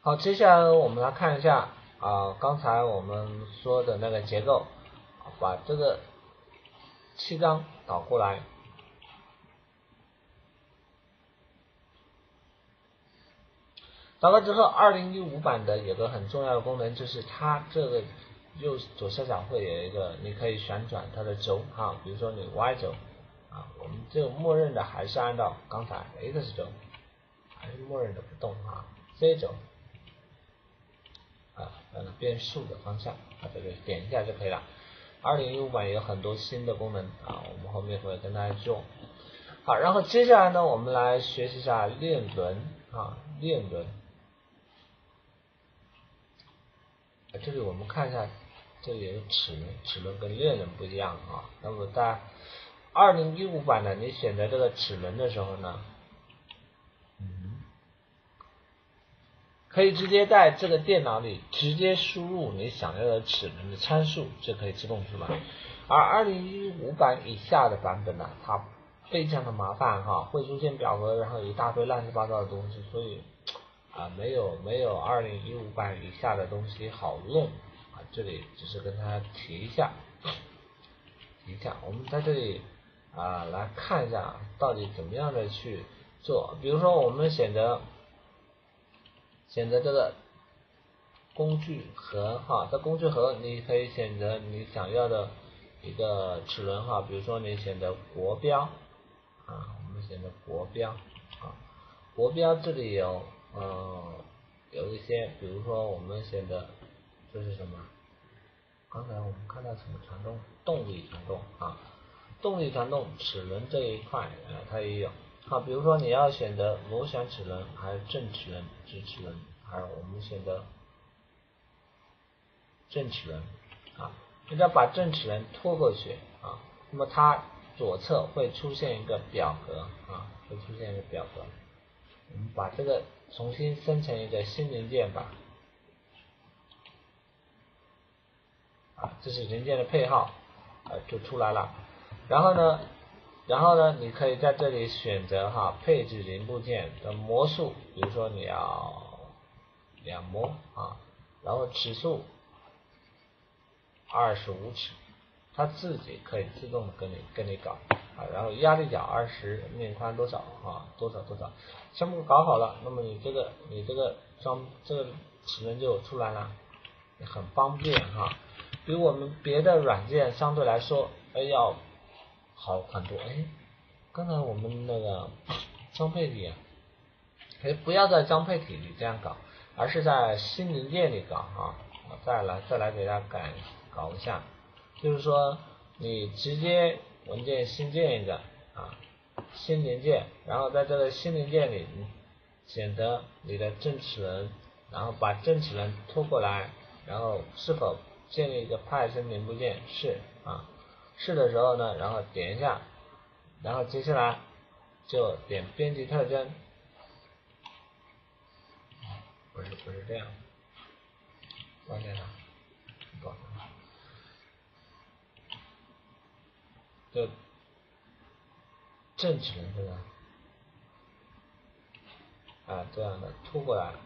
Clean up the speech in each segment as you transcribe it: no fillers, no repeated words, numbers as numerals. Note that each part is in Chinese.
好，接下来我们来看一下刚才我们说的那个结构，把这个气缸导过来。导过之后，2015版的有个很重要的功能，就是它这个左下角会有一个，你可以旋转它的轴比如说你 Y 轴我们这个默认的还是按照刚才 X 轴，还是默认的不动Z 轴变数的方向这个点一下就可以了。2015版有很多新的功能我们后面会跟大家做。好，然后接下来呢，我们来学习一下链轮链轮。这里我们看一下，这里有个齿轮跟链轮不一样那么在2015版呢，你选择这个齿轮的时候呢，可以直接在这个电脑里直接输入你想要的齿轮的参数，就可以自动出来。而2015版以下的版本呢，它非常的麻烦会出现表格，然后一大堆乱七八糟的东西，所以没有2015版以下的东西好弄这里只是跟大家提一下。我们在这里来看一下到底怎么样的去做。比如说我们选择这个工具盒在工具盒你可以选择你想要的一个齿轮比如说你选择国标我们选择国标国标这里有一些，比如说我们选的这是什么？刚才我们看到什么传动？动力传动动力传动齿轮这一块它也有比如说你要选择螺旋齿轮还是正齿轮、直齿轮，还是我们选择正齿轮你只要把正齿轮拖过去那么它左侧会出现一个表格会出现一个表格。我们把这个重新生成一个新零件吧这是零件的配号就出来了。然后呢你可以在这里选择配置零部件的模数，比如说你要2模然后齿数25齿，它自己可以自动跟你搞然后压力角20，面宽多少多少，全部搞好了，那么你这个齿轮就出来了，很方便比我们别的软件相对来说要好很多。刚才我们那个装配里不要在装配体里这样搞，而是在新零件里搞再来给大家搞一下，就是说你直接文件新建一个新零件，然后在这个新零件里选择你的正齿轮，然后把正齿轮拖过来，然后是否建立一个派生零部件是的时候呢，然后点一下，然后接下来就点编辑特征，不是这样，关键就正齿轮这个这样的拖过来。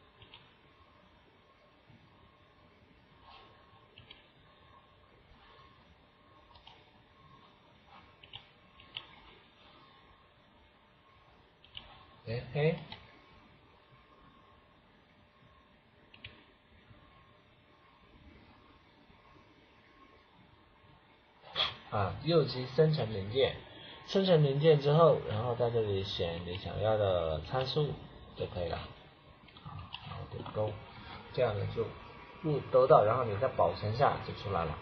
右击生成零件，生成零件之后，然后在这里选你想要的参数就可以了然后点勾，这样的就得到，然后你再保存下就出来了。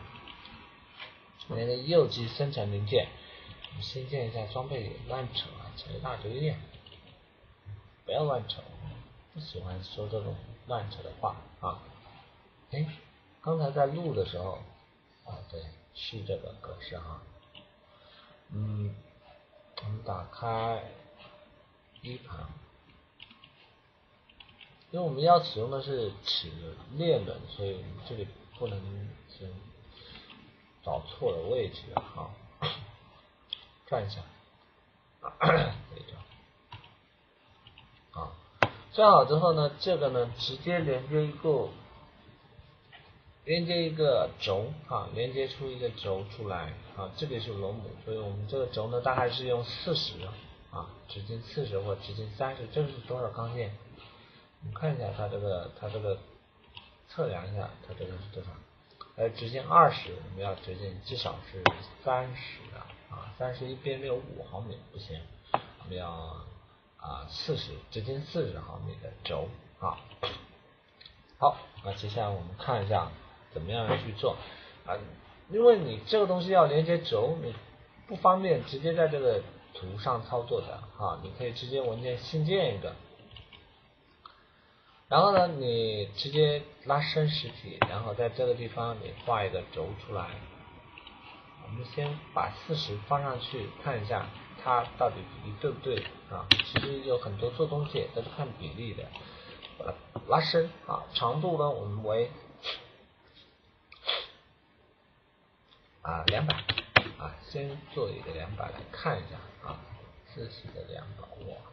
那个右击生成零件，我们先建一下装备乱扯扯一大堆不要乱扯，不喜欢说这种乱扯的话刚才在录的时候对，是这个格式我们打开一盘，因为我们要使用的是齿轮链轮，所以我们这里不能找错了位置转一下这一张装好之后呢，这个呢直接连接一个轴啊，连接出一个轴出来啊，这里是螺母，所以我们这个轴呢大概是用40啊，直径40或直径30，这是多少钢线？我们看一下它这个测量一下，它这个是多少？直径20，我们要直径至少是30啊，31.65毫米不行，我们要直径40毫米的轴啊。好，那接下来我们看一下怎么样去做啊，因为你这个东西要连接轴，你不方便直接在这个图上操作的啊，你可以直接文件新建一个。然后呢，你直接拉伸实体，然后在这个地方你画一个轴出来。我们先把40放上去，看一下它到底比例对不对啊？其实有很多做东西都是看比例的。把它拉伸啊，长度呢我们为200啊，先做一个200来看一下啊，40的200，哇，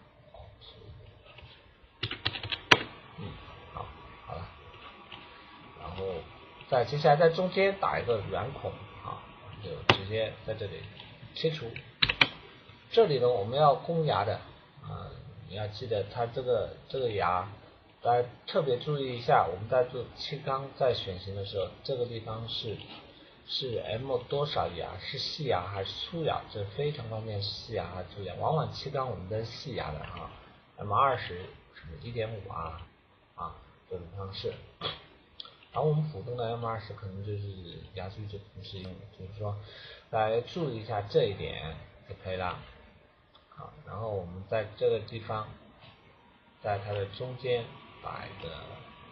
好了，然后接下来在中间打一个圆孔啊，就直接在这里切除。这里呢我们要攻牙的啊，你要记得它这个牙，大家特别注意一下，我们在做气缸在选型的时候，这个地方是 M 多少牙，是细牙还是粗牙，这非常关键，是细牙还是粗牙。往往气缸我们的细牙的啊 M20 什么 1.5这种方式，然后我们普通的 M20 可能就是牙距就不适用，就是说来注意一下这一点就可以了。好，然后我们在这个地方，在它的中间打一个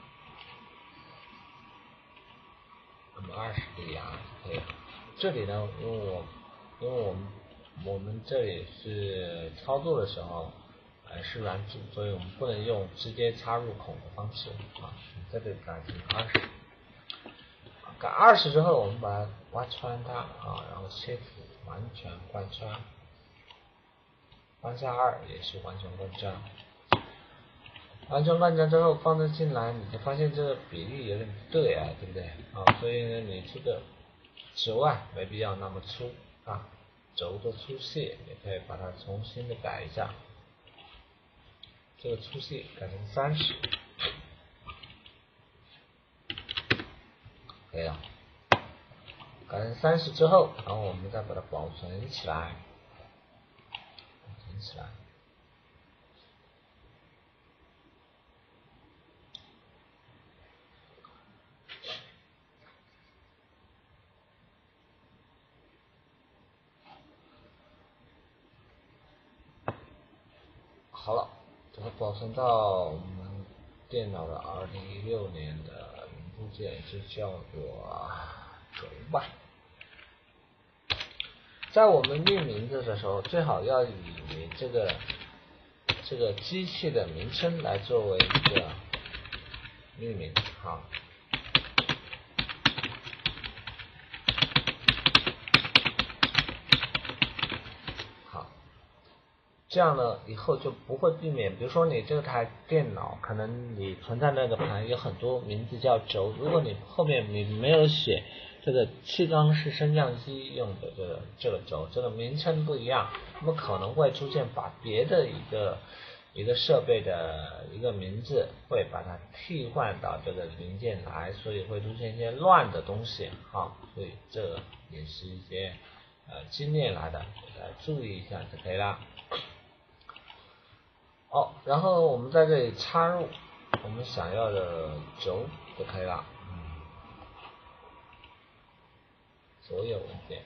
M20的牙就可以了。这里呢，因为我们这里是操作的时候是软组，所以我们不能用直接插入孔的方式啊，在这里改成20。改20之后，我们把它挖穿它啊，然后切除，完全贯穿，方向2也是完全贯穿。完全贯穿之后放置进来，你就发现这个比例有点不对啊，对不对啊？所以呢，你这个轴没必要那么粗啊，轴的粗细也可以把它重新的改一下，这个粗细改成30，可以了。改成30之后，然后我们再把它保存起来，好了，把它保存到我们电脑的2016年的零部件，就叫做轴吧。在我们命名字的时候，最好要以这个机器的名称来作为一个命名，好。这样呢，以后就不会避免，比如说你这台电脑，可能你存在那个盘有很多名字叫轴，如果你后面你没有写这个气缸式升降机用的这个轴，这个名称不一样，那么可能会出现把别的一个设备的一个名字会把它替换到这个零件来，所以会出现一些乱的东西啊，所以这也是一些经验来的，大家注意一下就可以了。然后我们在这里插入我们想要的轴就可以了，所有文件。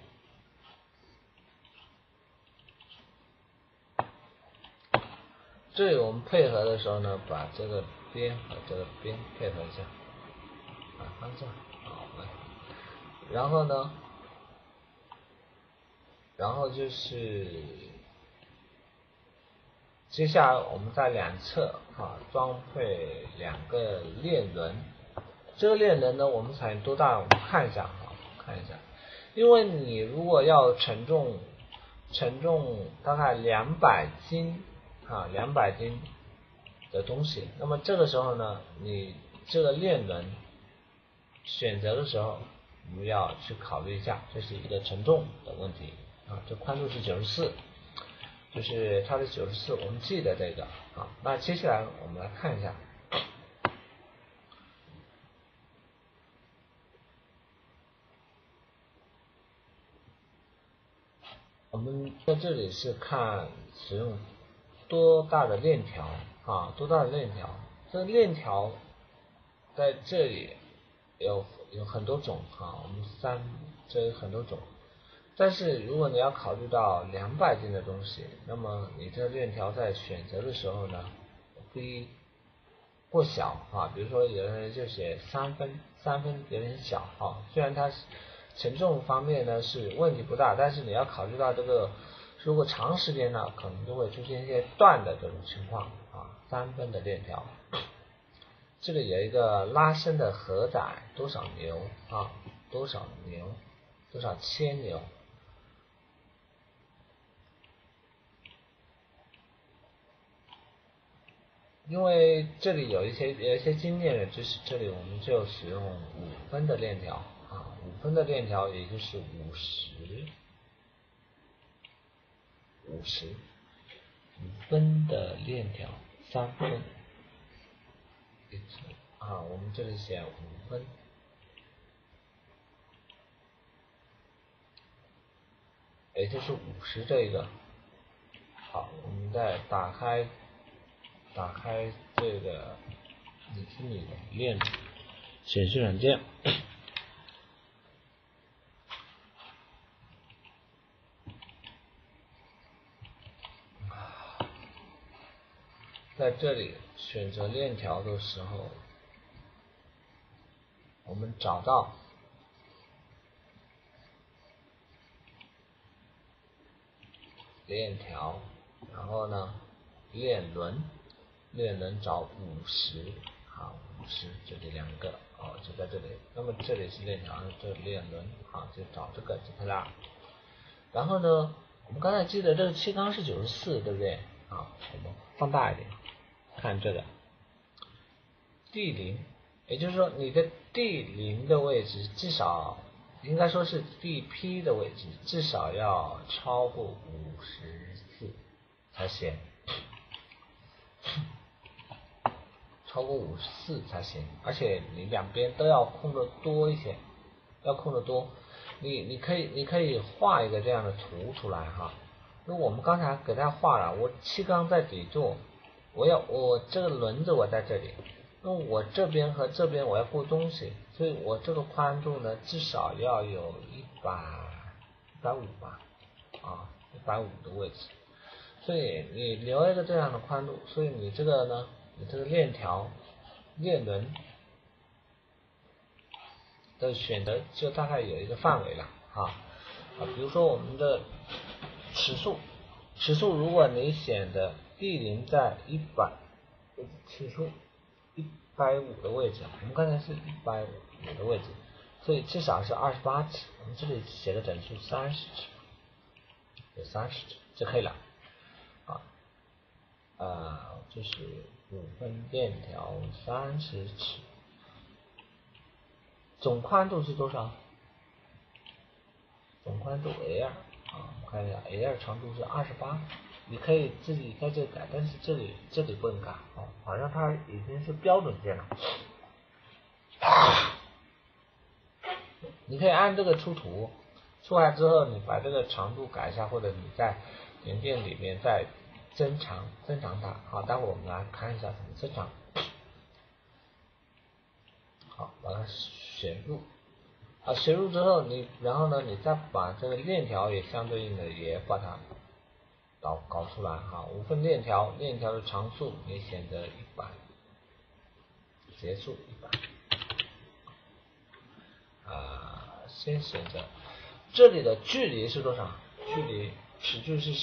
这里我们配合的时候呢，把这个边和这个边配合一下，方向好来，然后呢，就是接下来我们在两侧装配2个链轮，这个链轮呢我们采用多大？我们看一下因为你如果要承重大概200斤200斤的东西。那么这个时候呢，你这个链轮选择的时候，我们要去考虑一下，这是一个承重的问题啊。这宽度是94，就是它的94，我们记得这个啊。那接下来我们来看一下。我们在这里是看使用多大的链条啊，多大的链条？这个链条在这里有很多种啊，我们这有很多种。但是如果你要考虑到200斤的东西，那么你这链条在选择的时候呢，不宜过小啊。比如说有的人就写3分有点小啊，虽然它承重方面呢是问题不大，但是你要考虑到这个，如果长时间呢，可能就会出现一些断的这种情况啊。3分的链条，这里有一个拉伸的荷载多少牛啊？多少千牛？因为这里有一些经验的知识，这里我们就使用5分的链条啊，5分的链条也就是50 5分的链条3分啊，我们这里写5分，也就是50这个。好，我们再打开这个你自己的链显示软件，在这里选择链条的时候，我们找到链条，然后呢链轮找50，好，50这里2个哦，就在这里。那么这里是链条，这链轮，好，就找这个就可以了。然后呢，我们刚才记得这个气缸是94，对不对？好，我们放大一点，看这个D0，也就是说你的D0的位置至少应该说是DP 的位置至少要超过54才行，超过54才行，而且你两边都要空的多一些，要空的多。你可以画一个这样的图出来哈。那我们刚才给大家画了，我气缸在底座，我这个轮子我在这里，那我这边和这边我要过东西，所以我这个宽度呢至少要有150吧，啊，150的位置。所以你留一个这样的宽度，所以你这个呢，你这个链轮的选择就大概有一个范围了啊。比如说我们的尺数如果你选的D0在100，尺数150的位置，我们刚才是150的位置，所以至少是28尺，我们这里写的整数30尺，有30尺就可以了这是5分链条30尺，总宽度是多少？总宽度 L 我们看一下 L 长度是28，你可以自己在这改，但是这里不能改好像它已经是标准件了。你可以按这个出图，出来之后你把这个长度改一下，或者你在元件里面再增长它。好，待会我们来看一下怎么增长。好，把它选入。选入之后，然后呢，你再把这个链条也相对应的也把它搞出来5分链条的长数你选择100，结束100。先选择这里的距离是多少？尺距是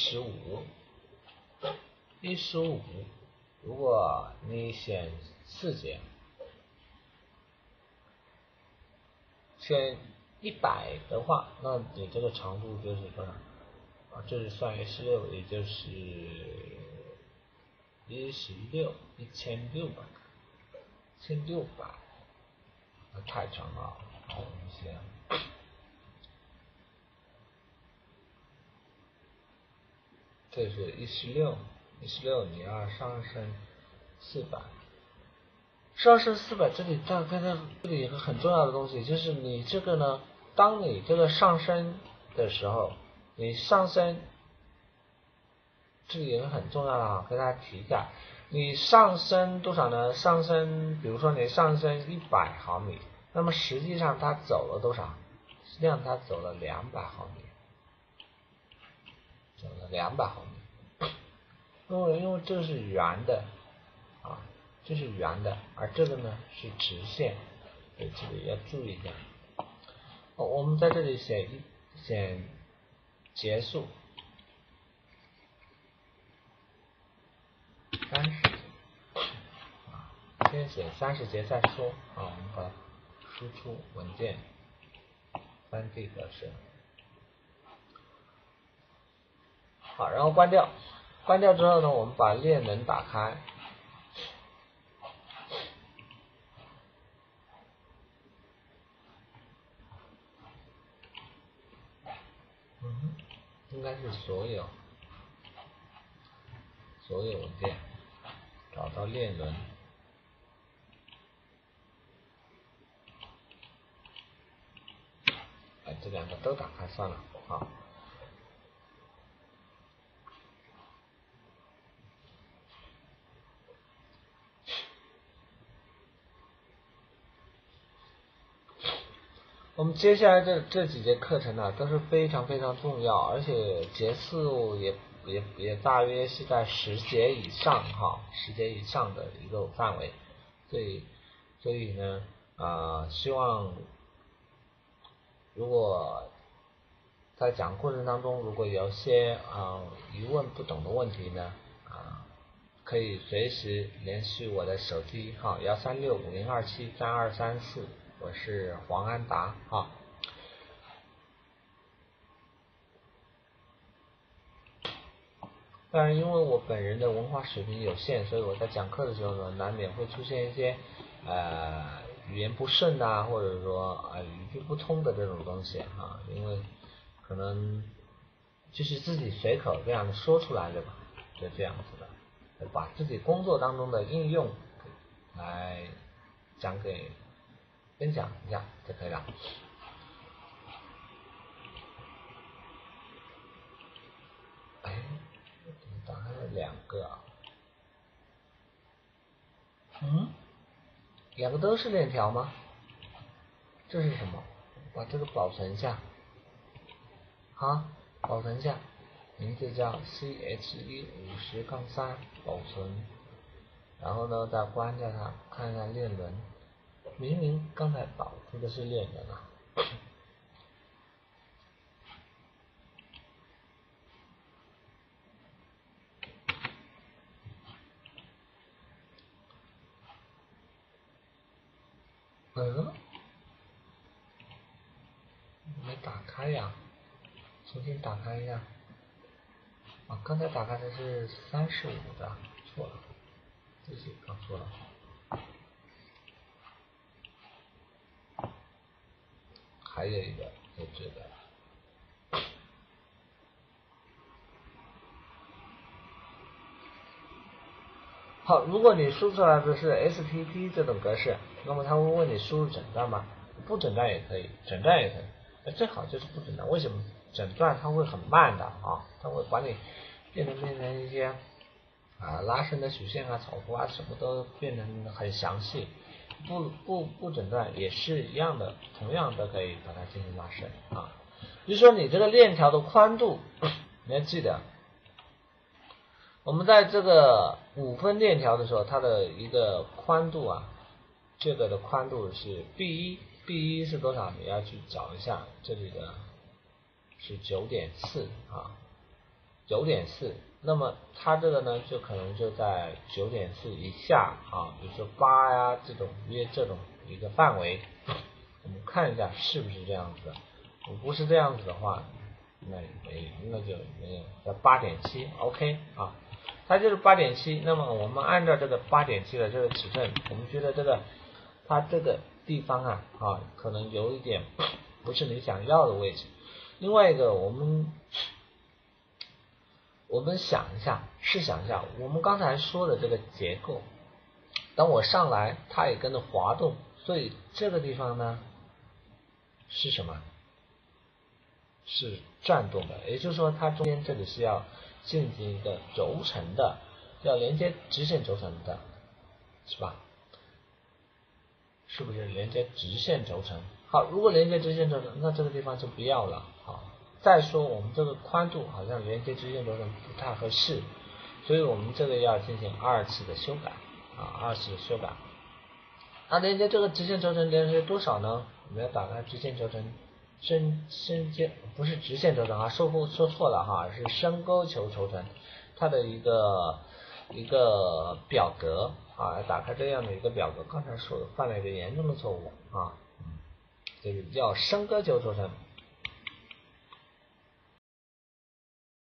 15，如果你选4节，选100的话，那你这个长度就是多少？这是算为16，也就是 1600，太长了，好一些。这是16，你要上升400，这里这里有个很重要的东西，就是你这个呢，当你这个上升的时候，你上升，这里有个很重要的啊，跟大家提一下，你上升多少呢？上升，比如说你上升100毫米，那么实际上它走了多少？实际上它走了200毫米，因为这是圆的啊，这是圆的，而这个呢是直线，所以这里要注意一下。我们在这里选结束30节先写30节再说啊。我们把输出文件3D 格式，好，然后关掉之后呢，我们把链能打开。应该是所有文件，找到链轮，这两个都打开算了，好。我们接下来这几节课程呢，都是非常重要，而且节数也大约是在10节以上哈，10节以上的一个范围，所以呢，希望如果在讲过程当中，如果有些疑问不懂的问题呢，可以随时联系我的手机号13650273234，我是黄安达哈。当然，因为我本人的文化水平有限，所以我在讲课的时候呢，难免会出现一些语言不顺啊，或者说语句不通的这种东西啊，因为可能就是自己随口这样说出来的吧，就这样子的，把自己工作当中的应用来分享一下就可以了。打开了2个，2个都是链条吗？这是什么？把这个保存一下，保存一下，名字叫 CHE50-3，保存，然后呢再关掉它，看一下链轮，明明刚才导出的是链轮啊。没打开呀，重新打开一下。刚才打开的是35的，错了，自己搞错了。还有一个就这个。好，如果你输出来的是 STP 这种格式，那么他会问你输入诊断吗？不诊断也可以，诊断也可以。最好就是不诊断，为什么？诊断它会很慢的啊，它会把你变成一些拉伸的曲线啊、草图啊，什么都变成很详细。不诊断也是一样的，同样的可以把它进行拉伸啊。比如说你这个链条的宽度，你要记得，我们在这个5分链条的时候，它的一个宽度这个的宽度是 B1 是多少？你要去找一下，这里的是 9.4 9.4，那么它这个呢就可能就在 9.4 以下比如说8呀这种一个范围，我们看一下是不是这样子的。如果不是这样子的话，那就没有，在 8.7 OK 它就是 8.7， 那么我们按照这个 8.7 的这个尺寸，我们觉得它这个地方可能有一点不是你想要的位置。另外一个，我们试想一下，我们刚才说的这个结构，当我上来，它也跟着滑动，所以这个地方呢是什么？是转动的，也就是说它中间这里是要进行一个轴承的，要连接直线轴承的，是吧？是不是连接直线轴承？好，如果连接直线轴承，那这个地方就不要了。好，再说我们这个宽度好像连接直线轴承不太合适，所以我们这个要进行2次的修改，2次的修改。那连接这个直线轴承连接多少呢？我们要打开直线轴承升阶，不是直线轴承说错了是升勾球轴承，它的一个表格打开这样的一个表格，刚才说的犯了一个严重的错误这个叫升勾球轴承，